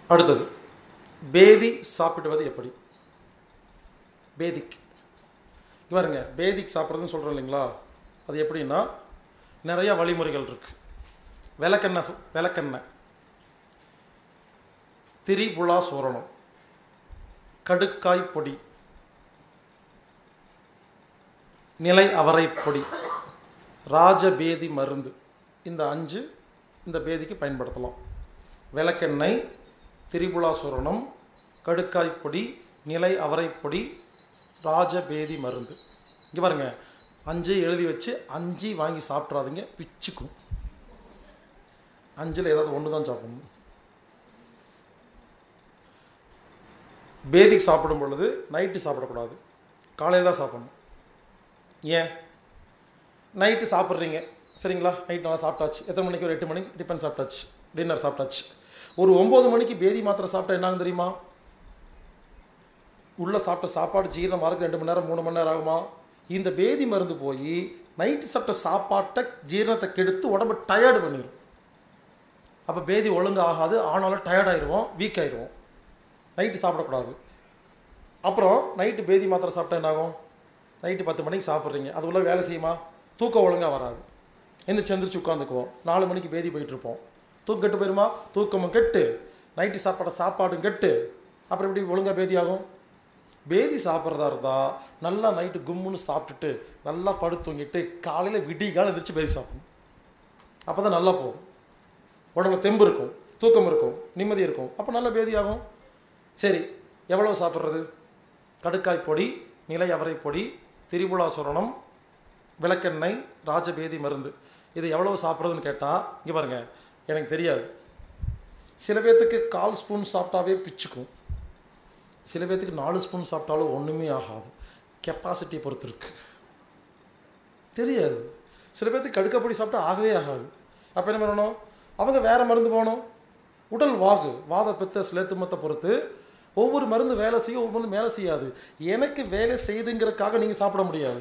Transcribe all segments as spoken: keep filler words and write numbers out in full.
அடுத்தது பேதி சாப்பிடுவது எப்படி? பேதிக் பாருங்க, பேதிக் சாப்பிட்றதுன்னு சொல்கிறோம் இல்லைங்களா, அது எப்படின்னா நிறையா வழிமுறைகள் இருக்குது. விளக்கெண்ணெய் விளக்கெண்ணெய் திரிபுலா சூரணம், கடுக்காய் பொடி, நிலை அவரை பொடி, ராஜபேதி மருந்து, இந்த அஞ்சு இந்த பேதிக்கு பயன்படுத்தலாம். விளக்கெண்ணெய், திரிபுலா சூரணம், கடுக்காய் பொடி, நிலை அவரை பொடி, ராஜபேதி மருந்து. இங்கே பாருங்க, அஞ்சு எழுதி வச்சு அஞ்சு வாங்கி சாப்பிட்றாதீங்க, பிச்சுக்கும். அஞ்சில் ஏதாவது ஒன்று தான் சாப்பிடணும். பேதிக்கு சாப்பிடும் பொழுது நைட்டு சாப்பிடக்கூடாது, காலையில் தான் சாப்பிடணும். ஏன்? நைட்டு சாப்பிட்றீங்க சரிங்களா, நைட் நல்லா சாப்பிட்டாச்சு, எத்தனை மணிக்கு? ஒரு எட்டு மணிக்கு டிஃபன் சாப்பிட்டாச்சு, டின்னர் சாப்பிட்டாச்சு. ஒரு ஒம்பது மணிக்கு பேதி மாத்திரை சாப்பிட்டா என்னாகும் தெரியுமா? உள்ளே சாப்பிட்ட சாப்பாடு ஜீரணம் ஆகிறதுக்கு ரெண்டு மணி நேரம் மூணு மணி நேரம் ஆகுமா? இந்த பேதி மருந்து போய் நைட்டு சாப்பிட்ட சாப்பாட்டை ஜீரணத்தை கெடுத்து உடம்பு டயர்டு பண்ணிடும். அப்போ பேதி ஒழுங்கு ஆகாது, ஆனாலும் டயர்டாயிருவோம், வீக் ஆயிடுவோம். நைட்டு சாப்பிடக்கூடாது. அப்புறம் நைட்டு பேதி மாத்திரை சாப்பிட்டா என்னாகும்? நைட்டு பத்து மணிக்கு சாப்பிட்றீங்க, அது உள்ள வேலை செய்யுமா? தூக்கம் ஒழுங்காக வராது, எந்திரிச்சு எந்திரிச்சு உட்காந்துக்குவோம். நாலு மணிக்கு பேதி போயிட்டுருப்போம், தூக்கம் கெட்டு போயிருமா? தூக்கமும் கெட்டு, நைட்டு சாப்பாட சாப்பாடும் கெட்டு, அப்புறம் எப்படி ஒழுங்காக பேதி ஆகும்? பேதி சாப்பிட்றதா இருந்தால் நல்லா நைட்டு கும்முன்னு சாப்பிட்டுட்டு நல்லா படுத்து தூங்கிட்டு காலையில் விடிகாலம் எந்திரிச்சு பேதி சாப்பிடணும். அப்போ தான் நல்லா போகும், உடம்புல தெம்பு இருக்கும், தூக்கம் இருக்கும், நிம்மதி இருக்கும், அப்போ நல்லா பேதி ஆகும். சரி, எவ்வளோ சாப்பிட்றது? கடுக்காய் பொடி, நிலை அவரை பொடி, திரிபுலா சூரணம், விளக்கெண்ணெய், ராஜபேதி மருந்து, இது எவ்வளோ சாப்பிட்றதுன்னு கேட்டால் இங்கே பாருங்கள், எனக்கு தெரியாது. சில பேர்த்துக்கு கால் ஸ்பூன் சாப்பிட்டாவே பிச்சுக்கும், சில பேர்த்துக்கு நாலு ஸ்பூன் சாப்பிட்டாலும் ஒன்றுமே ஆகாது. கெப்பாசிட்டியை பொறுத்து இருக்கு, தெரியாது. சில பேர்த்துக்கு கடுக்கப்பொடி சாப்பிட்டா ஆகவே ஆகாது. அப்போ என்ன பண்ணணும்? அவங்க வேறு மருந்து போகணும். உடல் வாகு, வாத பித்த ஸ்லேத்துமத்தை பொறுத்து ஒவ்வொரு மருந்து வேலை செய்யும், ஒவ்வொரு மருந்து வேலை செய்யாது. எனக்கு வேலை செய்துங்கிறதுக்காக நீங்கள் சாப்பிட முடியாது,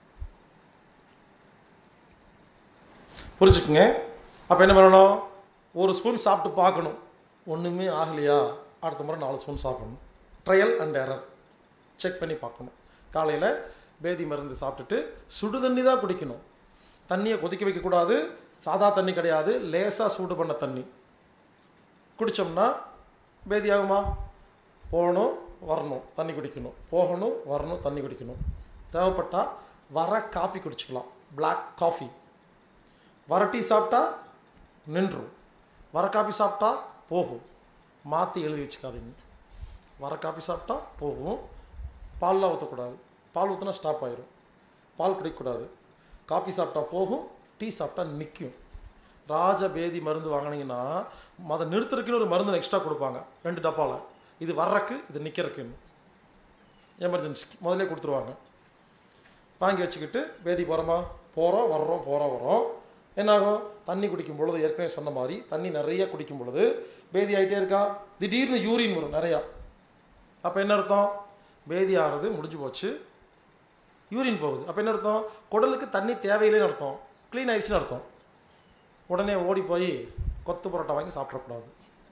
புரிஞ்சுக்குங்க. அப்போ என்ன பண்ணணும்? ஒரு ஸ்பூன் சாப்பிட்டு பார்க்கணும், ஒன்றுமே ஆகலையா அடுத்த முறை நாலு ஸ்பூன் சாப்பிடணும். ட்ரையல் அண்ட் எரர், செக் பண்ணி பார்க்கணும். காலையில் பேதி மருந்து சாப்பிட்டுட்டு சுடு தண்ணி தான் குடிக்கணும். தண்ணியை கொதிக்க வைக்கக்கூடாது, சாதா தண்ணி கிடையாது, லேசாக சூடு பண்ண தண்ணி குடித்தோம்னா பேதி ஆகுமா? போகணும் வரணும் தண்ணி குடிக்கணும், போகணும் வரணும் தண்ணி குடிக்கணும். தேவைப்பட்டால் வர காஃபி குடிச்சிக்கலாம், பிளாக் காஃபி. வர டீ சாப்பிட்டா நின்றும், வர காஃபி சாப்பிட்டா போகும். மாற்றி எழுதி வச்சுக்காதீங்க. வர காஃபி சாப்பிட்டா போகும், பால்லாம் ஊற்றக்கூடாது, பால் ஊற்றினா ஸ்டாப் ஆயிரும், பால் குடிக்கக்கூடாது. காஃபி சாப்பிட்டா போகும், டீ சாப்பிட்டா நிற்கும். ராஜபேதி மருந்து வாங்கினீங்கன்னா அதை நிறுத்துறதுக்குன்னு ஒரு மருந்து எக்ஸ்ட்ரா கொடுப்பாங்க, ரெண்டு டப்பாவில். இது வர்றக்கு, இது நிற்கிறக்குன்னு, எமர்ஜென்சிக்கு முதலே கொடுத்துருவாங்க. வாங்கி வச்சுக்கிட்டு பேதி போகிறோமா, போகிறோம் வர்றோம் போகிறோம் வரோம். என்னாகும்? தண்ணி குடிக்கும் பொழுது ஏற்கனவே சொன்ன மாதிரி தண்ணி நிறைய குடிக்கும் பொழுது பேதி ஆகிட்டே இருக்கா, திடீர்னு யூரின் வரும் நிறையா. அப்போ என்ன அர்த்தம்? பேதி ஆகிறது முடிஞ்சு போச்சு, யூரின் போகுது. அப்போ என்ன அர்த்தம்? குடலுக்கு தண்ணி தேவையில்லைன்னு அர்த்தம், க்ளீன் ஆயிடுச்சுன்னு அர்த்தம். உடனே ஓடி போய் கொத்து பரோட்டா வாங்கி சாப்பிடக்கூடாது.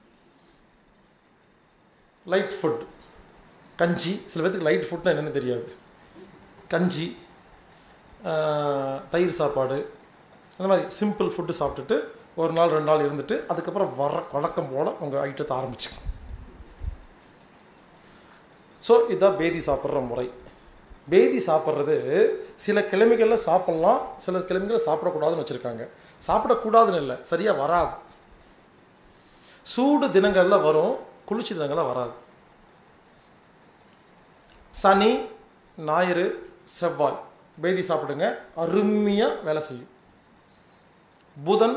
லைட் ஃபுட், கஞ்சி, சில பேருக்கு லைட் ஃபுட்னா என்னென்னு தெரியாது. கஞ்சி, தயிர் சாப்பாடு, அந்த மாதிரி சிம்பிள் ஃபுட்டு சாப்பிட்டுட்டு ஒரு நாள் ரெண்டு நாள் இருந்துட்டு அதுக்கப்புறம் வர வழக்கம் போல் உங்கள் ஐட்டத்தை ஆரம்பிச்சுக்கணும். ஸோ இதுதான் பேதி சாப்பிட்ற முறை. பேதி சாப்பிட்றது சில கிழமைகளில் சாப்பிட்லாம், சில கிழமைகளில் சாப்பிடக்கூடாதுன்னு வச்சுருக்காங்க. சாப்பிடக்கூடாதுன்னு இல்லை, சரியாக வராது. சூடு தினங்களில் வரும், குளிர்ச்சி தினங்களில் வராது. சனி ஞாயிறு செவ்வாய் பேதி சாப்பிடுங்க, அருமையாக வேலை செய்யும். புதன்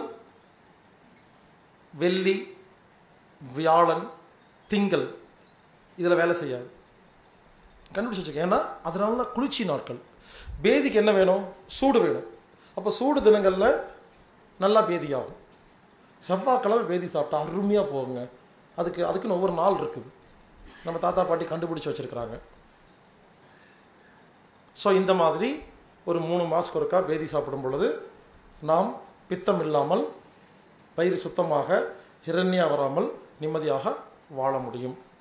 வெள்ளி வியாழன் திங்கள் இதில் வேலை செய்யாது, கண்டுபிடிச்சி வச்சுக்க. ஏன்னா அதனால குளிர்ச்சி நாட்கள். பேதிக்கு என்ன வேணும்? சூடு வேணும். அப்போ சூடு தினங்களில் நல்லா பேதி ஆகும். செவ்வாய்க்கிழமை பேதி சாப்பிட்டா அருமையாக போகுங்க. அதுக்கு அதுக்குன்னு ஒவ்வொரு நாள் இருக்குது, நம்ம தாத்தா பாட்டி கண்டுபிடிச்சி வச்சுருக்கிறாங்க. ஸோ இந்த மாதிரி ஒரு மூணு மாதத்துக்கு ஒருக்கா பேதி சாப்பிடும் பொழுது நாம் பித்தம் இல்லாமல், வயிறு சுத்தமாக, ஹிரண்யா வராமல் நிம்மதியாக வாழ முடியும்.